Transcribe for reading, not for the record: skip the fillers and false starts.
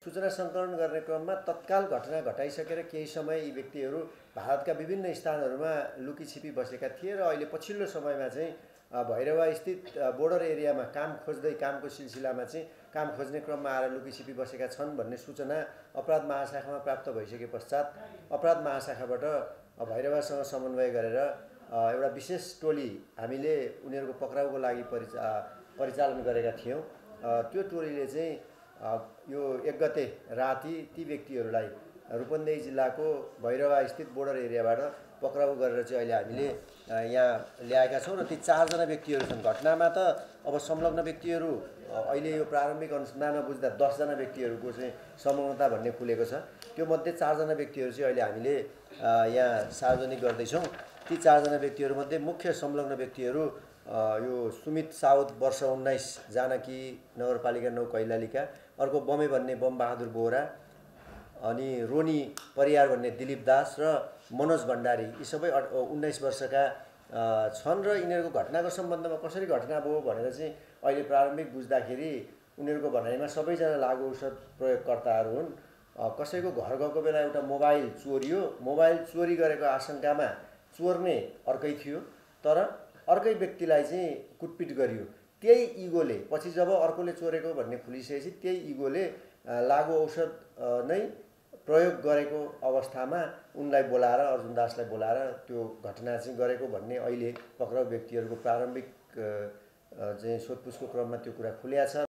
सूचना सङ्कलन गर्ने क्रममा तत्काल घटना घटाइसकेर केही समय यी व्यक्तिहरू भारतका विभिन्न स्थानहरूमा लुकीछिपी बसेका थिए र अहिले पछिल्लो समयमा चाहिँ भैरवा स्थित बोर्डर एरियामा काम खोज्दै कामको सिलसिलामा चाहिँ काम खोज्ने क्रममा आएर लुकीछिपी बसेका छन् भन्ने सूचना अपराध महाशाखामा प्राप्त भइसके पश्चात अपराध महाशाखाबाट भैरवासँग समन्वय गरेर एउटा विशेष टोली हामीले उनीहरूको पक्राउको लागि परिचालन गरेका थियौँ। त्यो टोलीले चाहिँ यो 1 गते राति ती व्यक्तिहरूलाई रूपन्देही जिल्लाको भैरवा स्थित बोर्डर एरियाबाट पक्राउ गरेर चाहिँ अहिले हामीले यहाँ ल्याएका छौँ र ती 4 जना व्यक्तिहरू छन्। घटनामा त अब संलग्न व्यक्तिहरू अहिले यो प्रारम्भिक अनुसन्धानमा बुझ्दा 10 जना व्यक्तिहरूको चाहिँ संलग्नता भन्ने खुलेको छ। त्यो मध्ये 4 जना व्यक्तिहरू चाहिँ अहिले हामीले यहाँ सार्वजनिक गर्दैछौँ। ती 4 जना व्यक्तिहरूमध्ये मुख्य संलग्न व्यक्तिहरू यो सुमित साउद वर्ष 19 जानकी नगरपालिका 9 कैलालीका, अर्को बमे भन्ने बमबहादुर बोहरा, अनि रोनी परियार भन्ने दिलीप दास र मनोज भण्डारी, यी सबै 19 वर्षका छन् र यिनीहरूको घटनाको सम्बन्धमा कसरी घटना भयो भनेर चाहिँ अहिले प्रारम्भिक बुझ्दाखेरि उनीहरूको भनाइमा सबैजना लागु औषध प्रयोगकर्ताहरू हुन्। कसैको घर गएको बेला एउटा मोबाइल चोरियो, मोबाइल चोरी गरेको आशंकामा चोर्ने अर्कै थियो तर अर्कै व्यक्तिलाई चाहिँ कुटपिट गरियो। त्यही इगोले पछि जब अर्कोले चोरेको भन्ने खुलिसकेपछि त्यही इगोले लागु औषध नै प्रयोग गरेको अवस्थामा उनलाई बोलाएर, अर्जुन दासलाई बोलाएर त्यो घटना चाहिँ गरेको भन्ने अहिले पक्राउ व्यक्तिहरूको प्रारम्भिक चाहिँ सोधपुछको क्रममा त्यो कुरा खुलेको छ।